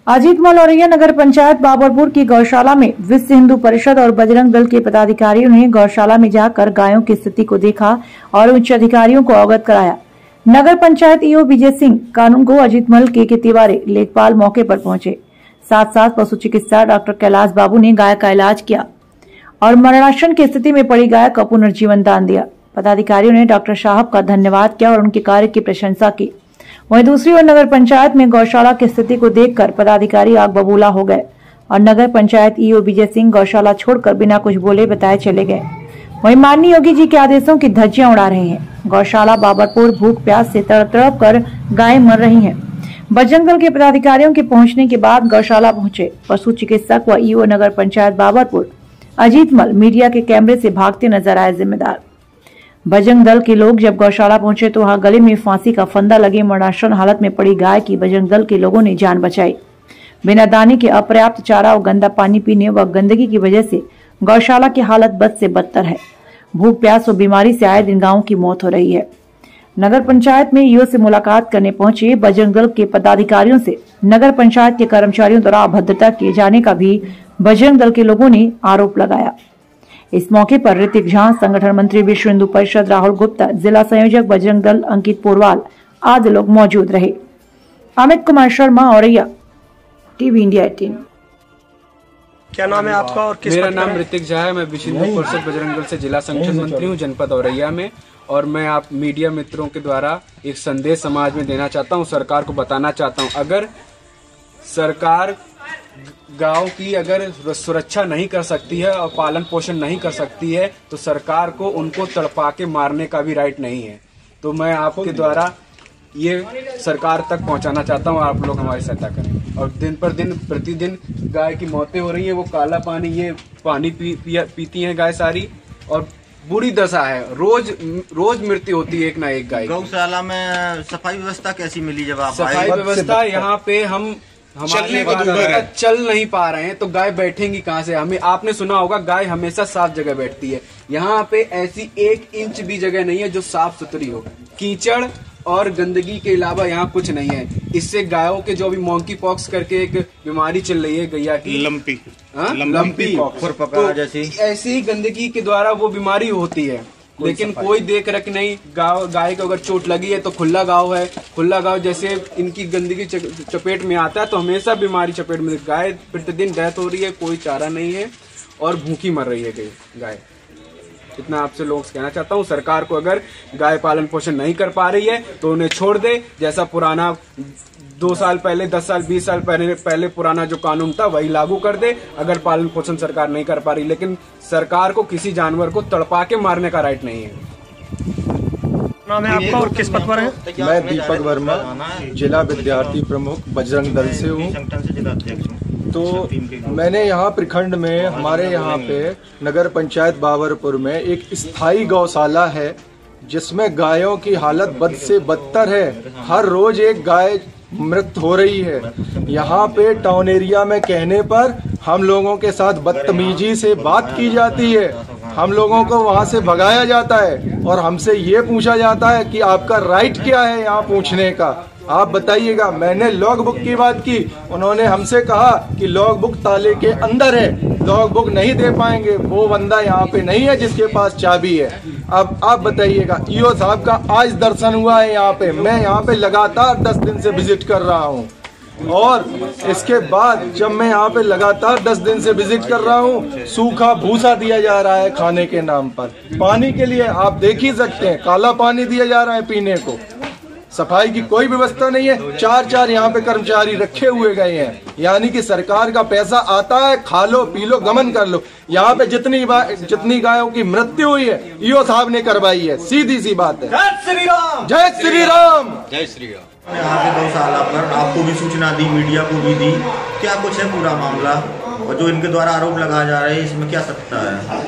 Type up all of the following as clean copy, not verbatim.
अजीत मलौरिया नगर पंचायत बाबरपुर की गौशाला में विश्व हिंदू परिषद और बजरंग दल के पदाधिकारियों ने गौशाला में जाकर गायों की स्थिति को देखा और उच्च अधिकारियों को अवगत कराया। नगर पंचायत ईओ विजय सिंह, कानून को अजीत मल के तिवारी, लेखपाल मौके पर पहुंचे। साथ साथ पशु चिकित्सा डॉक्टर कैलाश बाबू ने गाय का इलाज किया और मरणासन की स्थिति में पड़ी गाय का पुनर्जीवन दान दिया। पदाधिकारियों ने डॉक्टर साहब का धन्यवाद किया और उनके कार्य की प्रशंसा की। वहीं दूसरी ओर नगर पंचायत में गौशाला की स्थिति को देखकर पदाधिकारी आग बबूला हो गए और नगर पंचायत ईओ विजय सिंह गौशाला छोड़कर बिना कुछ बोले बताए चले गए। वहीं माननीय योगी जी के आदेशों की धज्जियां उड़ा रहे हैं। गौशाला बाबरपुर भूख प्यास से तड़प कर गायें मर रही हैं। बजरंग दल के पदाधिकारियों के पहुंचने के बाद गौशाला पहुंचे पशु चिकित्सक व ईओ नगर पंचायत बाबरपुर अजीत मल मीडिया के कैमरे से भागते नजर आए। जिम्मेदार बजरंग दल के लोग जब गौशाला पहुंचे तो वहां गले में फांसी का फंदा लगे मरणासन हालत में पड़ी गाय की बजरंग दल के लोगों ने जान बचाई। बिना दाने के अपर्याप्त चारा और गंदा पानी पीने व गंदगी की वजह से गौशाला की हालत बद से बदतर है। भूख प्यास और बीमारी से आए दिन गांवों की मौत हो रही है। नगर पंचायत में ईओ से मुलाकात करने पहुंचे बजरंग दल के पदाधिकारियों से नगर पंचायत के कर्मचारियों द्वारा अभद्रता किए जाने का भी बजरंग दल के लोगों ने आरोप लगाया। इस मौके पर ऋतिक झा, संगठन मंत्री विश्व हिंदू परिषद राहुल गुप्ता, जिला संयोजक बजरंग दल अंकित पोरवाल आदि लोग मौजूद रहे। Amit Kumar Sharma, Auraiya, TV India 18। क्या नाम है आपका और किस? मेरा नाम ऋतिक झा है। मैं विश्व हिंदू परिषद बजरंग दल से जिला संगठन मंत्री हूँ जनपद औरैया में। और मैं आप मीडिया मित्रों के द्वारा एक संदेश समाज में देना चाहता हूँ, सरकार को बताना चाहता हूँ। अगर सरकार गांव की अगर सुरक्षा नहीं कर सकती है और पालन पोषण नहीं कर सकती है तो सरकार को उनको तड़पा के मारने का भी राइट नहीं है। तो मैं आपके द्वारा ये सरकार तक पहुंचाना चाहता हूं, आप लोग हमारी सहायता करें। और दिन पर दिन प्रतिदिन गाय की मौतें हो रही हैं। वो काला पानी ये पानी पीती हैं गाय सारी और बुरी दशा है। रोज मृत्यु होती है एक ना एक गाय। गौशाला में सफाई व्यवस्था कैसी मिली जब आप? सफाई व्यवस्था यहाँ पे हमारे चल नहीं पा रहे हैं तो गाय बैठेंगी कहाँ से? हमें आपने सुना होगा गाय हमेशा साफ जगह बैठती है। यहाँ पे ऐसी 1 इंच भी जगह नहीं है जो साफ सुथरी हो। कीचड़ और गंदगी के अलावा यहाँ कुछ नहीं है। इससे गायों के जो भी मंकी पॉक्स करके एक बीमारी चल रही है गैया की, लंपी तो जैसी ऐसी ही गंदगी के द्वारा वो बीमारी होती है। लेकिन कोई देख रख नहीं। गाय को अगर चोट लगी है तो खुला गाँव है। खुला गाँव जैसे इनकी गंदगी चपेट में आता है तो हमेशा बीमारी चपेट में। गाय प्रतिदिन डेथ हो रही है, कोई चारा नहीं है और भूखी मर रही है गाय। इतना आपसे लोग कहना चाहता हूँ। सरकार को अगर गाय पालन पोषण नहीं कर पा रही है तो उन्हें छोड़ दे। जैसा पुराना 2 साल पहले, 10 साल, 20 साल पहले पुराना जो कानून था वही लागू कर दे। अगर पालन पोषण सरकार नहीं कर पा रही, लेकिन सरकार को किसी जानवर को तड़पा के मारने का राइट नहीं है। नाम है आपका और किस पद पर है? मैं दीपक वर्मा, जिला विद्यार्थी प्रमुख बजरंग दल से हूँ। तो मैंने यहाँ प्रखंड में हमारे यहाँ पे नगर पंचायत बाबरपुर में एक स्थायी गौशाला है जिसमें गायों की हालत बद से बदतर है। हर रोज एक गाय मृत हो रही है। यहाँ पे टाउन एरिया में कहने पर हम लोगों के साथ बदतमीजी से बात की जाती है। हम लोगों को वहाँ से भगाया जाता है और हमसे ये पूछा जाता है कि आपका राइट क्या है यहाँ पूछने का, आप बताइएगा। मैंने लॉग बुक की बात की, उन्होंने हमसे कहा कि लॉग बुक ताले के अंदर है, लॉग बुक नहीं दे पाएंगे। वो बंदा यहाँ पे नहीं है जिसके पास चाबी है। अब आप बताइएगा। ईओ साहब का आज दर्शन हुआ है यहाँ पे। मैं यहाँ पे लगातार 10 दिन से विजिट कर रहा हूँ और इसके बाद जब मैं यहाँ पे लगातार 10 दिन से विजिट कर रहा हूँ, सूखा भूसा दिया जा रहा है खाने के नाम पर। पानी के लिए आप देख ही सकते हैं, काला पानी दिया जा रहा है पीने को। सफाई की कोई व्यवस्था नहीं है। 4 यहाँ पे कर्मचारी रखे हुए गए हैं। यानी कि सरकार का पैसा आता है, खा लो पी लो गमन कर लो। यहाँ पे जितनी गायों की मृत्यु हुई है ईओ साहब ने करवाई है। सीधी सी बात है। जय श्री राम, जय श्री राम, जय श्री राम। यहाँ पे गौशाला पर आपको भी सूचना दी, मीडिया को भी दी। क्या कुछ है पूरा मामला और जो इनके द्वारा आरोप लगाया जा रहा है इसमें क्या सत्ता है?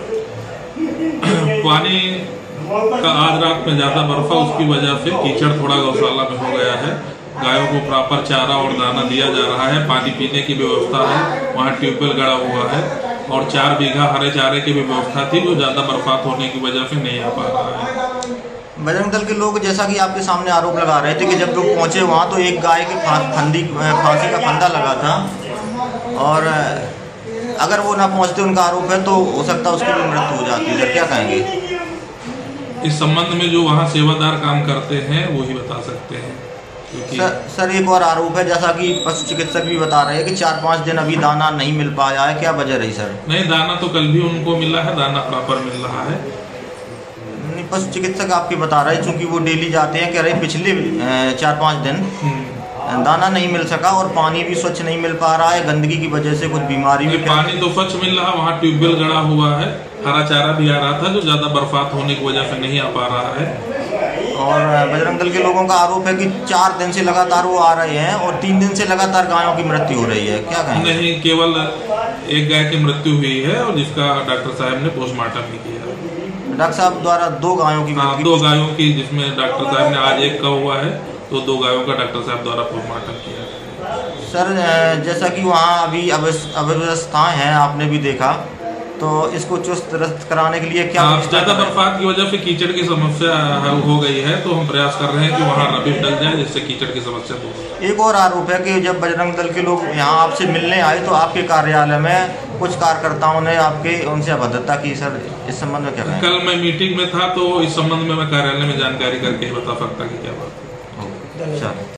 पानी का आज रात में ज्यादा बर्फा, उसकी वजह से कीचड़ थोड़ा गौशाला में हो गया है। गायों को प्रॉपर चारा और दाना दिया जा रहा है। पानी पीने की व्यवस्था है, वहाँ ट्यूबवेल गड़ा हुआ है और 4 बीघा हरे चारे की भी व्यवस्था थी जो ज्यादा बरसात होने की वजह से नहीं आ पा रहा है। बजरंग दल के लोग जैसा कि आपके सामने आरोप लगा रहे थे कि जब लोग पहुंचे वहां तो एक गाय के फांसी का फंदा लगा था, और अगर वो ना पहुंचते, उनका आरोप है, तो हो सकता है उसकी भी मृत्यु हो जाती है। सर क्या कहेंगे इस संबंध में? जो वहाँ सेवादार काम करते हैं वो ही बता सकते हैं। सर एक और आरोप है, जैसा कि पशु चिकित्सक भी बता रहे हैं कि 4-5 दिन अभी दाना नहीं मिल पाया है, क्या वजह रही सर? नहीं, दाना तो कल भी उनको मिला है, दाना प्रॉपर मिल रहा है। पशु चिकित्सक आपके बता रहे हैं, चूंकि वो डेली जाते हैं, कह रहे पिछले 4-5 दिन दाना नहीं मिल सका और पानी भी स्वच्छ नहीं मिल पा रहा है, गंदगी की वजह से कुछ बीमारी भी। पानी तो स्वच्छ मिल रहा है, वहाँ ट्यूबवेल गड़ा हुआ है, हरा चारा भी आ रहा था जो ज्यादा बरसात होने की वजह से नहीं आ पा रहा है। और बजरंग दल के लोगों का आरोप है कि 4 दिन से लगातार वो आ रहे हैं और 3 दिन से लगातार गायों की मृत्यु हो रही है, क्या कहेंगे? नहीं, केवल एक गाय की मृत्यु हुई है और जिसका डॉक्टर साहब ने पोस्टमार्टम भी किया। डॉक्टर साहब द्वारा 2 गायों की? हाँ, 2 गायों की, जिसमें डॉक्टर साहब ने आज एक का हुआ है, तो 2 गायों का डॉक्टर साहब द्वारा पोस्टमार्टम किया। सर जैसा कि वहाँ अभी अव्यवस्थाएं हैं, आपने भी देखा, तो इसको चुस्त दुरुस्त कराने के लिए क्या? ज्यादा बरसात की वजह से कीचड़ की समस्या हो गई है, तो हम प्रयास कर रहे हैं कि वहाँ रबिश डल जाए जिससे कीचड़ की समस्या दूर हो। एक और आरोप है कि जब बजरंग दल के लोग यहाँ आपसे मिलने आए तो आपके कार्यालय में कुछ कार्यकर्ताओं ने उनसे अभद्रता की। सर इस संबंध में क्या कहें? कल मैं मीटिंग में था, तो इस संबंध में मैं कार्यालय में जानकारी करके ही बता सकता कि क्या बात है। अच्छा।